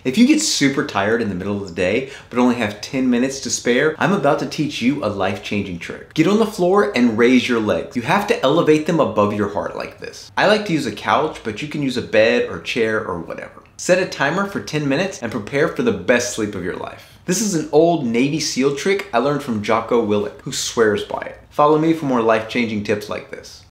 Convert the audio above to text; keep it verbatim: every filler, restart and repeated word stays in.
If you get super tired in the middle of the day, but only have ten minutes to spare, I'm about to teach you a life-changing trick. Get on the floor and raise your legs. You have to elevate them above your heart like this. I like to use a couch, but you can use a bed or chair or whatever. Set a timer for ten minutes and prepare for the best sleep of your life. This is an old Navy SEAL trick I learned from Jocko, who swears by it. Follow me for more life-changing tips like this.